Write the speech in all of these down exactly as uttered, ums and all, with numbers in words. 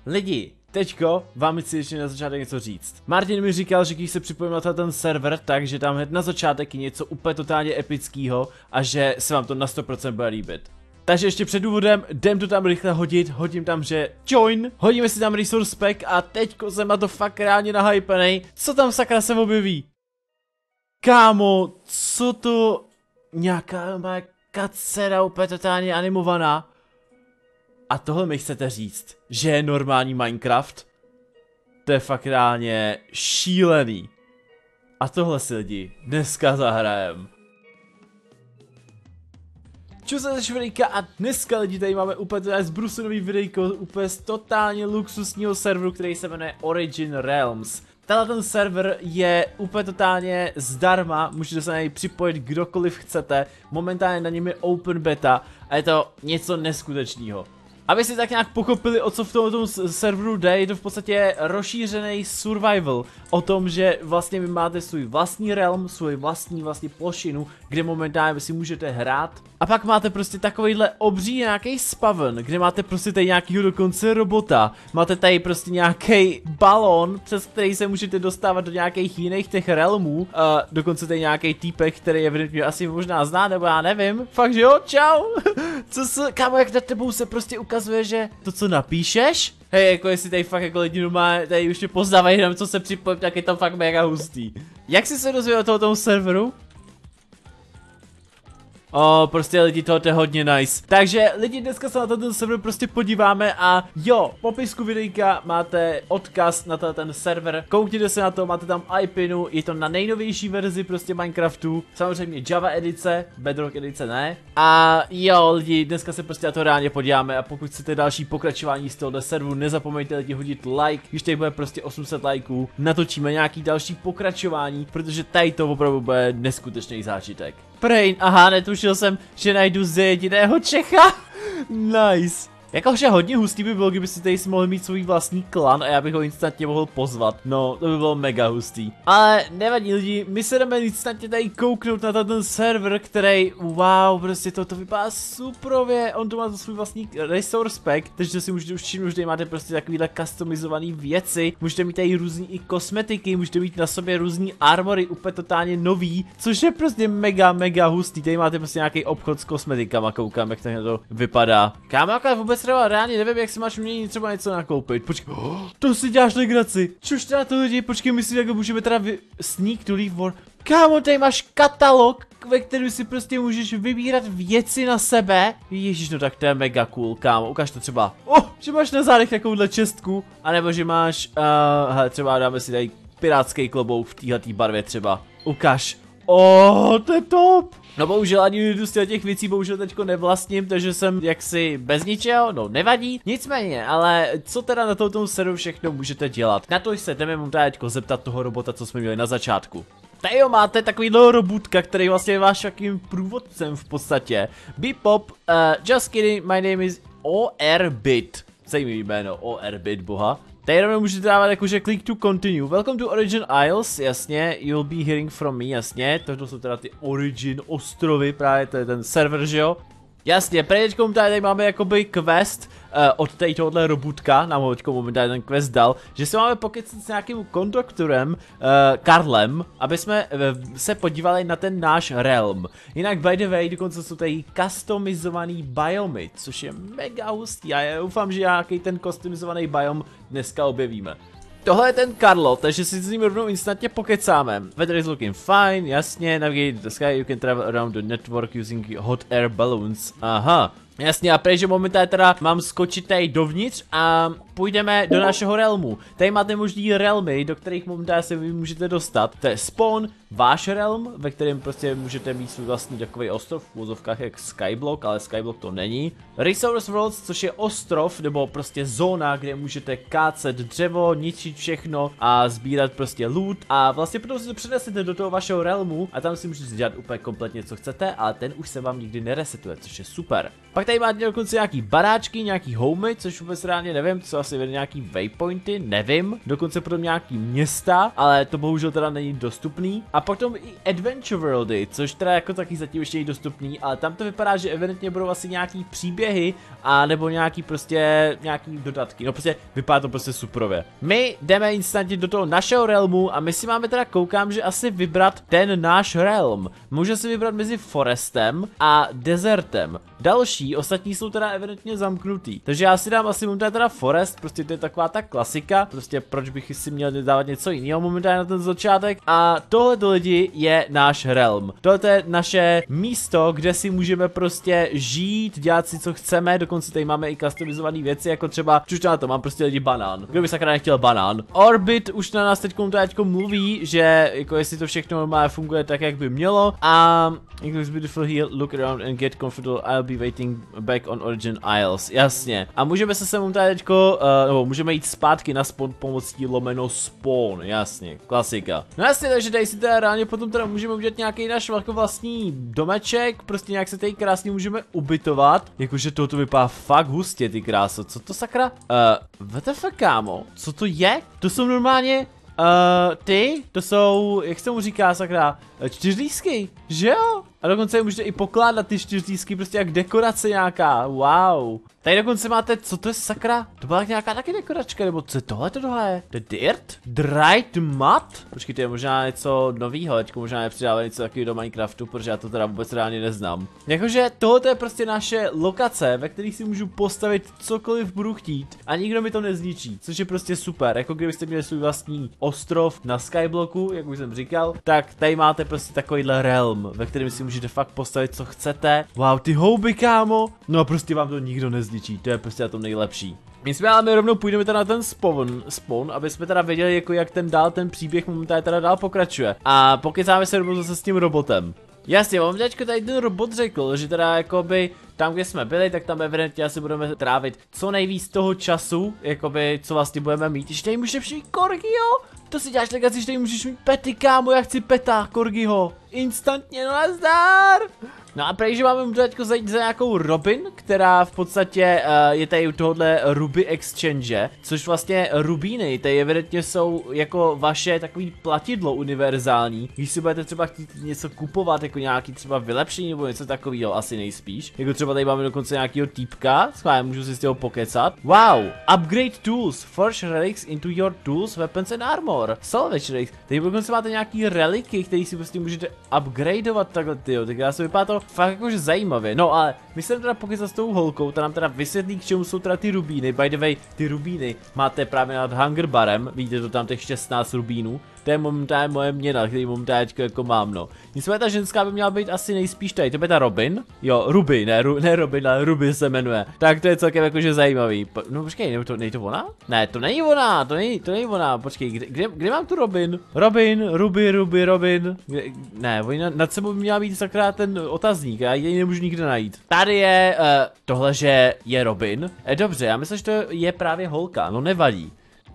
Lidi, teďko vám chci ještě na začátek něco říct. Martin mi říkal, že když se připojím na ten server, takže tam hned na začátek je něco úplně totálně epického a že se vám to na sto procent bude líbit. Takže ještě před úvodem, jdem to tam rychle hodit, hodím tam, že join, hodíme si tam resource pack a teďko jsem na to fakt reálně nahypenej. Co tam sakra se objeví? Kámo, co to? Nějaká má kacera úplně totálně animovaná. A tohle mi chcete říct, že je normální Minecraft? To je fakt reálně šílený. A tohle si lidi dneska zahrajem. Čau se videjka a dneska lidi tady máme úplně teda zbrusunový videjko úplně z totálně luxusního serveru, který se jmenuje Origin Realms. Tenhle ten server je úplně totálně zdarma, můžete se na něj připojit kdokoliv chcete, momentálně na něm je open beta a je to něco neskutečného. Aby si tak nějak pochopili, o co v tomto serveru jde, je to v podstatě rozšířený survival o tom, že vlastně vy máte svůj vlastní realm, svůj vlastní vlastně plošinu, kde momentálně si můžete hrát. A pak máte prostě takovýhle obří nějaký spawn, kde máte prostě tady nějakýho dokonce robota. Máte tady prostě nějaký balón, přes který se můžete dostávat do nějakých jiných těch realmů. A dokonce tady nějaký týpek, který evidentně asi možná zná, nebo já nevím. Fakt, že jo, čau. Co se, kámo, jak nad tebou se prostě ukazuje, že to, co napíšeš, hej, jako jestli tady fakt jako lidi má, tady už tě poznávají jenom co se připojím, tak je to fakt mega hustý. Jak jsi se dozvěděl o tohoto serveru? O, oh, prostě lidi, tohle je hodně nice. Takže lidi, dneska se na ten server prostě podíváme a jo, v popisku videjka máte odkaz na ten server. Koukněte se na to, máte tam I pinu, je to na nejnovější verzi prostě Minecraftu. Samozřejmě Java edice, Bedrock edice ne. A jo, lidi, dneska se prostě na to reálně podíváme a pokud chcete další pokračování z tohoto serveru, nezapomeňte lidi hodit like, když tady bude prostě osm set lajků, natočíme nějaký další pokračování, protože tady to opravdu bude neskutečný zážitek. Brain, aha, netušil jsem, že najdu z jediného Čecha. Nice. Jakože hodně hustý by bylo, kdyby si tady si mohli mít svůj vlastní klan a já bych ho instantně mohl pozvat. No, to by bylo mega hustý. Ale nevadí lidi, my se jdeme instantně tady kouknout na ten server, který, wow, prostě to, to vypadá suprově. On tu má svůj vlastní resource pack, takže si můžete už všimnout, že tady máte prostě takovýhle customizované věci. Můžete mít tady různý i kosmetiky, můžete mít na sobě různý armory, úplně totálně nový, což je prostě mega, mega hustý. Tady máte prostě nějaký obchod s kosmetikama, koukám, jak to vypadá. Kámo, vůbec reálně nevím, jak si máš měnit třeba něco nakoupit. Počkej, oh, to si děláš legraci. Čuž teda to lidi, počkej, myslím, jak můžeme teda vy... Sneak to leave war. Kámo, tady máš katalog, ve kterém si prostě můžeš vybírat věci na sebe. Ježíš, no tak to je mega cool, kámo, ukaž to třeba. Oh, že máš na zádech takovouhle čestku, anebo že máš, uh, hele, třeba dáme si tady pirátský klobouk v téhletý barvě třeba. Ukaž. Oh, to je top. No bohužel ani jednu z těch věcí bohužel teďko nevlastním, takže jsem jaksi bez ničeho, no nevadí. Nicméně, ale co teda na tomto serveru všechno můžete dělat? Na to se jdeme mu teďko zeptat toho robota, co jsme měli na začátku. Tady jo, máte takovýhle robotka, který vlastně je váš jakým průvodcem v podstatě. Bebop, uh, just kidding, my name is Orbit. Zajímavý jméno, Orbit, boha. Tady rovnou můžete dávat jakože click to continue. Welcome to Origin Isles, jasně, you'll be hearing from me, jasně. Tohle jsou teda ty Origin ostrovy, právě to je ten server, že jo. Jasně, teďkom tady máme jakoby quest uh, od tady tohohle robotka, nám ho teďko momentálně ten quest dal, že se máme pokecat s nějakým konduktorem, uh, Karlem, aby jsme uh, se podívali na ten náš realm. Jinak by the way, dokonce jsou tady customizovaný biomy, což je mega hustý a já doufám, že nějaký ten customizovaný biom dneska objevíme. Tohle je ten Karlo, takže si s ním rovnou instantně pokecáme. Weather is looking fine, jasně, navigate the sky, you can travel around the network using hot air balloons. Aha. Jasně, a prej, že momentálně teda mám skočit tady dovnitř a půjdeme do našeho realmu. Tady máte možný realmy, do kterých momentálně se vy můžete dostat. To je spawn, váš realm, ve kterém prostě můžete mít svůj vlastní takový ostrov, v úzovkách jak Skyblock, ale Skyblock to není. Resource Worlds, což je ostrov, nebo prostě zóna, kde můžete kácet dřevo, ničit všechno a sbírat prostě loot. A vlastně potom si to přenesete do toho vašeho realmu a tam si můžete dělat úplně kompletně co chcete, ale ten už se vám nikdy neresetuje, což je super. Pak tady máte dokonce nějaký baráčky, nějaký homey, což vůbec reálně nevím, co asi vede nějaký waypointy, nevím. Dokonce potom nějaký města, ale to bohužel teda není dostupný. A potom i Adventure Worldy, což teda jako taky zatím ještě není dostupný, ale tam to vypadá, že evidentně budou asi nějaký příběhy a nebo nějaký prostě nějaký dodatky. No prostě vypadá to prostě superově. My jdeme instantně do toho našeho realmu a my si máme teda koukám, že asi vybrat ten náš realm. Může si vybrat mezi forestem a desertem. Další, ostatní jsou teda evidentně zamknutý. Takže já si dám asi momentálně teda forest, prostě to je taková ta klasika. Prostě proč bych si měl dávat něco jiného momentálně na ten začátek. A tohle lidi je náš realm. Tohle je naše místo, kde si můžeme prostě žít, dělat si co chceme, dokonce tady máme i customizované věci, jako třeba, už na to mám prostě lidi banán. Kdo by sakra nechtěl banán? Orbit už na nás teďkom teďko mluví, že jako jestli to všechno normálně funguje tak, jak by mělo. A it looks beautiful here, look around and get comfortable, I'll be waiting back on Origin Isles. Jasně. A můžeme se sem teďko, uh, nebo můžeme jít zpátky na spawn pomocí lomeno spawn, jasně, klasika. No jasně, takže tady si teda reálně potom teda můžeme udělat nějaký náš jako vlastní domeček, prostě nějak se tady krásně můžeme ubytovat. Jakože toto vypadá fakt hustě, ty kráso. Co to sakra? Uh, W T F, kámo? Co to je? To jsou normálně Uh, ty, to jsou, jak se tomu říká, sakra, čtyřlístky, že jo? A dokonce je můžete i pokládat ty čtyřlístky, prostě jak dekorace nějaká, wow. Tady dokonce máte, co to je sakra? To byla nějaká taky dekoračka, nebo co je tohle tohle? To je dirt? Dried mud? Počkej, to je možná něco novýho, teďko možná nepřidávat něco takového do Minecraftu, protože já to teda vůbec reálně neznám. Jakože tohle je prostě naše lokace, ve kterých si můžu postavit cokoliv budu chtít a nikdo mi to nezničí, což je prostě super. Jako kdybyste měli svůj vlastní ostrov na Skyblocku, jak už jsem říkal, tak tady máte prostě takovýhle realm, ve kterém si můžete fakt postavit co chcete. Wow, ty houby, kámo, no a prostě vám to nikdo nezničí, to je prostě na tom nejlepší. My jsme ale my rovnou půjdeme teda na ten spawn, spawn, aby jsme teda věděli, jako jak ten dál ten příběh momentálně teda dál pokračuje. A pokecáme se rovnou zase s tím robotem. Jasně, mám teďko tady ten robot řekl, že teda jakoby tam, kde jsme byli, tak tam evidentně asi budeme trávit co nejvíc toho času, jakoby co vlastně budeme mít. Ještě tady můžeš mít Corgio? To si děláš legaci, že tady můžeš mít pety, kámo, já chci peta Corgiho. Instantně, no nazdar! No a prej, že máme teďko zajít za nějakou Robin, která v podstatě uh, je tady u tohohle Ruby Exchange, což vlastně rubíny, tady evidentně jsou jako vaše takový platidlo univerzální. Když si budete třeba chtít něco kupovat, jako nějaký třeba vylepšení nebo něco takového, asi nejspíš. Jako třeba tady máme dokonce nějakýho týpka, schválně můžu si z toho pokecat. Wow, upgrade tools, forge relics into your tools, weapons and armor. Salvage relics, tady dokonce máte nějaký reliky, které si prostě můžete upgradeovat takhle, tyjo, tak já se vypadá to fakt jakože zajímavě. No ale my jsme teda pokecat s tou holkou, ta nám teda vysvětlí, k čemu jsou teda ty rubíny. By the way, ty rubíny máte právě nad hunger barem, vidíte to tam těch šestnáct rubínů. To je momentálně moje měna, který momentálně jako mám, no. Nicméně ta ženská by měla být asi nejspíš tady, to je ta Robin? Jo, Ruby, ne, Ru, ne Robin, ale Ruby se jmenuje. Tak to je celkem jakože zajímavý. Po, no počkej, nebo to, není to ona? Ne, to není ona, to není, to není ona, počkej, kde, kde, kde mám tu Robin? Robin, Ruby, Ruby, Robin. Kde, ne, oni nad, nad sebou by měla být sakra ten otazník, já ji nemůžu nikde najít. Tady je, uh, tohle, že je Robin. E, dobře, já myslím, že to je právě holka, no nevadí.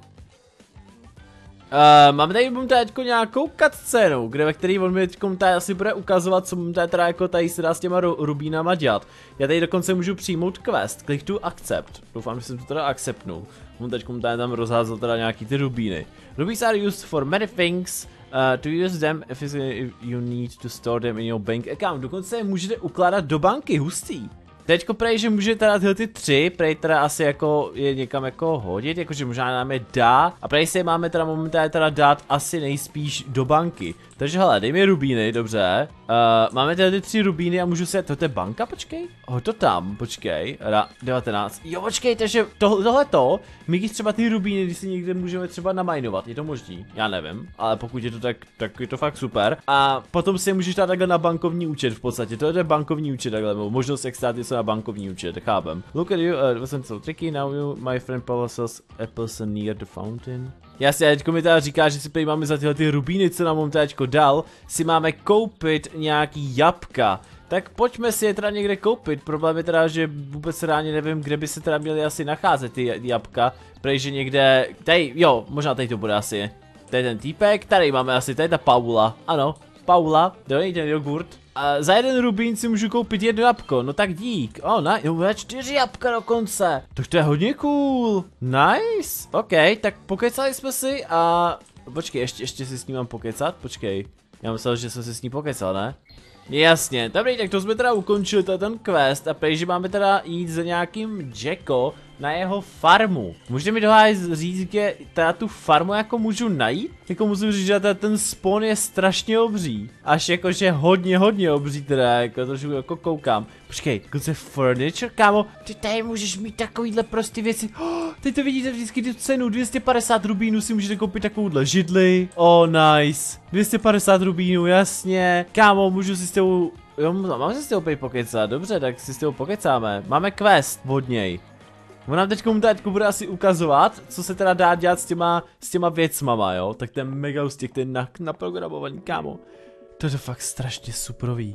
Uh, máme tady teďko nějakou cutscénu, kde ve který on mi teďko tady asi bude ukazovat, co mu tady teda jako tady se dá s těma ru rubínama dělat. Já tady dokonce můžu přijmout quest, klik tu accept. Doufám, že jsem to teda acceptnul. On teďko tady tam rozházel teda nějaký ty rubíny. Rubies are used for many things. Uh, to use them if you need to store them in your bank account. Dokonce je můžete ukládat do banky, hustý. Teďko prej, že může teda tyhle ty tři, prej teda asi jako je někam jako hodit, jakože možná nám je dá. A prej si je máme teda momentálně teda dát asi nejspíš do banky. Takže hele, dej mi rubíny, dobře. Uh, máme teda ty tři rubíny a můžu se, to je banka, počkej. Ho to tam, počkej, Ra, devatenáct. Jo, počkej, takže to, tohleto, my když třeba ty rubíny, když si někde můžeme třeba namajnovat, je to možný, já nevím, ale pokud je to tak, tak je to fakt super. A potom si je můžeš dát takhle na bankovní účet v podstatě, to je bankovní účet takhle, možnost jak stát něco na bankovní účet, chápem. Look at you, uh, wasn't so tricky, now you, my friend Paul sells apples near the fountain. Jasně, teďko mi teda říká, že si prý máme za tyhle ty rubíny, co nám on teďko dal, si máme koupit nějaký jabka. Tak pojďme si je teda někde koupit, problém je teda, že vůbec reálně nevím, kde by se teda měly asi nacházet ty jabka. Prej, že někde, tady, jo, možná tady to bude asi. Tady ten týpek, tady máme asi, tady ta Paula, ano, Paula, dej ten jogurt. A za jeden rubín si můžu koupit jedno jabko, no tak dík. O, oh, na, jo, čtyři jabka dokonce. Tak to je hodně cool. Nice. OK, tak pokecali jsme si a... Počkej, ještě, ještě si s ním mám pokecat, počkej. Já myslel, že jsem se s ní pokecal, ne? Jasně, dobrý, tak to jsme teda ukončili ten quest a prej, že máme teda jít za nějakým Jacko na jeho farmu. Můžete mi doháj říct, že teda tu farmu jako můžu najít? Jako musím říct, že teda ten spawn je strašně obří. Až jakože hodně, hodně obří teda, jako trošku jako koukám. Počkej, dokonce furniture, kámo, ty tady můžeš mít takovýhle prostě věci. Oh, teď to vidíte vždycky tu cenu, dvě stě padesát rubínů si můžete koupit takovouhle židli. Oh, nice. dvě stě padesát rubínů, jasně. Kámo, můžu si s tou... Jo, mám si s tou pokecat, dobře, tak si s tou pokecáme. Máme quest od něj. On nám teďko, teďko bude asi ukazovat, co se teda dá dělat s těma, s těma věcmama, jo? Tak ten mega ustěk, ten na, naprogramovaný, kámo. To je fakt strašně superový.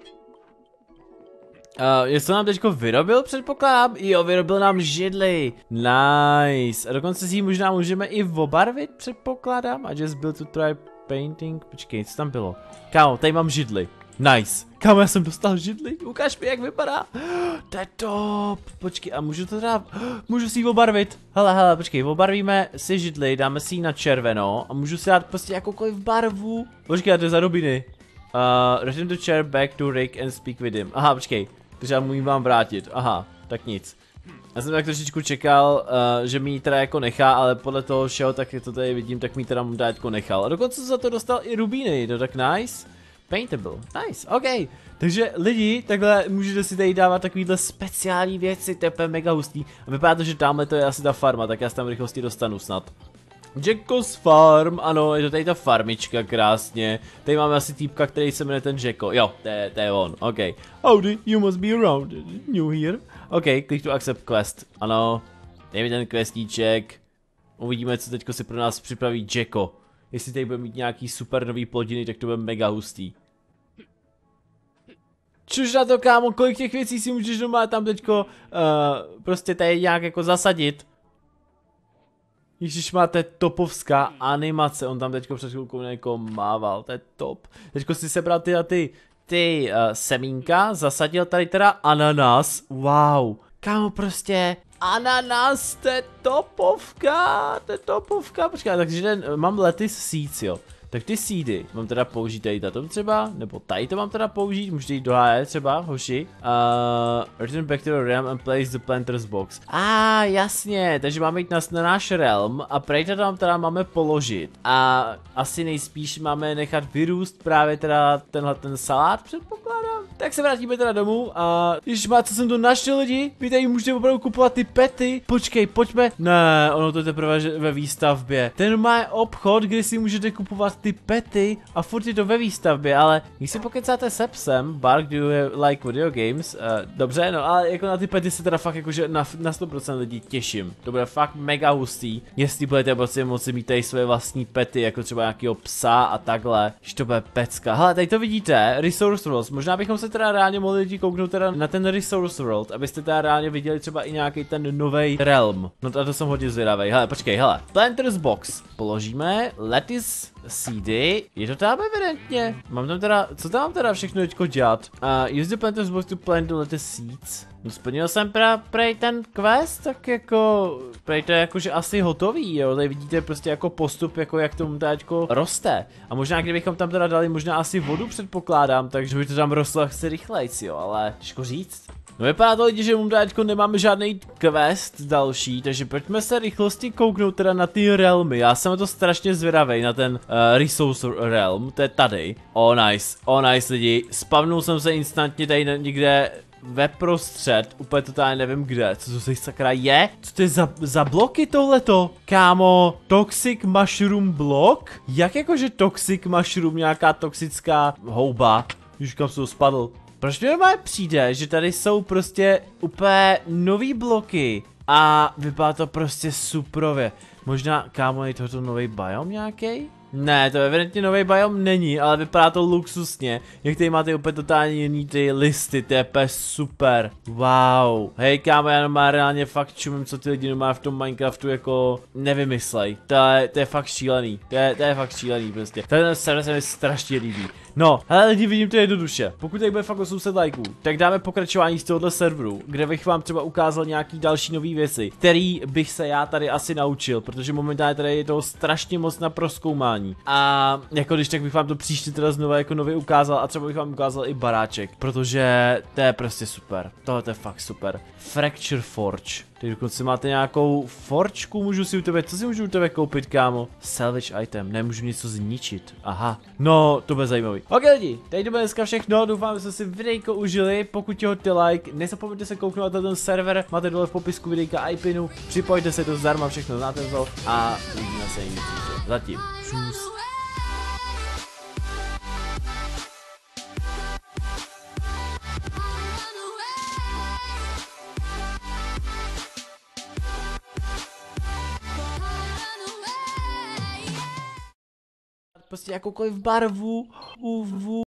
Uh, jestli nám teďko vyrobil, předpokládám? Jo, vyrobil nám židli. Nice. A dokonce si ji možná můžeme i obarvit, předpokládám. I just built to try painting. Počkej, co tam bylo? Kámo, tady mám židli. Nice. Kámo, já jsem dostal židli. Ukáž mi, jak vypadá. To je top. Počkej, a můžu to dát? Můžu si ji obarvit. Hele, hele, počkej, obarvíme si židli, dáme si ji na červeno a můžu si dát prostě jakoukoliv barvu. Počkej, to je za rubiny. Uh, return the chair back to Rick and speak with him. Aha, počkej. Takže já mu ji mám vrátit. Aha, tak nic. Já jsem tak trošičku čekal, uh, že mi ji teda jako nechá, ale podle toho všeho, tak to tady vidím, tak mi teda mu jako nechal. A dokonce za to dostal i rubíny, to tak nice. Paintable, nice, ok. Takže lidi, takhle můžete si tady dávat takovýhle speciální věci, to je mega hustý. A vypadá to, že tamhle to je asi ta farma, tak já se tam v rychlosti dostanu snad. Jacko's Farm, ano, je to tady ta farmička krásně. Tady máme asi týpka, který se jmenuje ten Jacko. Jo, to je, to je on, ok. Howdy, you must be around, new here. Ok, click to accept quest, ano. Dej mi ten questíček. Uvidíme, co teďko si pro nás připraví Jacko. Jestli tady bude mít nějaký super nový plodiny, tak to bude mega hustý. Čuž na to, kámo, kolik těch věcí si můžeš doma tam teďko uh, prostě tady nějak jako zasadit. Ježiš, máte topovská animace, on tam teďko před chvilkou někoho mával, to je top. Teďko si sebral ty a ty, ty uh, semínka, zasadil tady teda ananas, wow. Kámo, prostě ananas, to je topovka, to je topovka, počkej, takže ten, mám lettuce seeds, jo. Tak ty seedy mám teda použít tady tato třeba, nebo tady to mám teda použít, můžete jít do H E třeba, hoši. Uh, return back to the realm and place the planter's box. A ah, jasně, takže máme jít na, na náš realm a prej to tam teda máme položit. A asi nejspíš máme nechat vyrůst právě teda tenhle ten salát, předpokládám. Tak se vrátíme teda domů a když má, co jsem to našel lidi, vy tady můžete opravdu kupovat ty pety. Počkej, pojďme. Ne, ono to je teprve ve výstavbě. Ten má obchod, kde si můžete kupovat ty pety a furt je to ve výstavbě, ale když si pokecáte se psem, Bark, do you like video games, uh, dobře, no ale jako na ty pety se teda fakt jakože na, na sto procent lidí těším. To bude fakt mega hustý, jestli budete prostě moci mít tady své vlastní pety, jako třeba nějakého psa a takhle, že to bude pecka. Hele, tady to vidíte, Resource World, možná bychom se teda reálně mohli lidi kouknout teda na ten Resource World, abyste teda reálně viděli třeba i nějaký ten nový realm. No to, to jsem hodně zvědavý. Hele, počkej, hele, Planter's Box, položíme, lettuce seedy, je to tam evidentně. Mám tam teda, co tam mám teda všechno teďko dělat? Uh, use the planter's box to plant the lettuce seeds. No, splnil jsem pra, prej ten quest, tak jako, prej to je jakože asi hotový, jo, tady vidíte prostě jako postup, jako jak tomu teďko roste. A možná kdybychom tam teda dali možná asi vodu předpokládám, takže by to tam rostlo asi rychlejc, jo, ale těžko říct. No vypadá to lidi, že mu teďko nemáme žádný quest další, takže pojďme se rychlosti kouknout teda na ty realmy. Já jsem to strašně zvědavej na ten uh, resource realm, to je tady. Oh nice, oh nice lidi, spavnul jsem se instantně tady někde ve prostřed, úplně totálně nevím kde, co to se sakra je? Co to je za, za bloky tohleto? Kámo, Toxic Mushroom Block? Jak jakože Toxic Mushroom, nějaká toxická houba? Už kam jsem spadl. Proč mi normálně přijde, že tady jsou prostě úplně nový bloky a vypadá to prostě suprově. Možná, kámo, je tohoto nový biom nějaký? Ne, to evidentně nový biom není, ale vypadá to luxusně. Jak tady máte úplně totálně jiný ty listy, to je super. Wow. Hej kámo, já normálně reálně fakt čumím, co ty lidi normálně v tom Minecraftu jako nevymyslej. To je, to je fakt šílený, to je, to je fakt šílený prostě. Ten server se mi strašně líbí. No, hele lidi, vidím to jednoduše. Pokud tady bude fakt osm set lajků, tak dáme pokračování z tohohle serveru, kde bych vám třeba ukázal nějaký další nové věci, který bych se já tady asi naučil, protože momentálně tady je toho strašně moc na prozkoumání. fungování. A jako když tak bych vám to příště teda znovu jako nově ukázal a třeba bych vám ukázal i baráček, protože to je prostě super. Tohle je fakt super. Fracture Forge. Teď dokonce máte nějakou forčku, můžu si u tebe, co si můžu u tebe koupit, kámo? Salvage item, nemůžu něco zničit. Aha, no, to bude zajímavý. Ok lidi, teď to bude dneska všechno, doufám, že jste si videjko užili, pokud ti hodíte like, nezapomeňte se kouknout na ten server, máte dole v popisku videjka i pinu, připojte se, to zdarma, všechno znáte to a uvidíme se někdy příště. Zatím, čus. Prostě jakoukoliv barvu, uvu.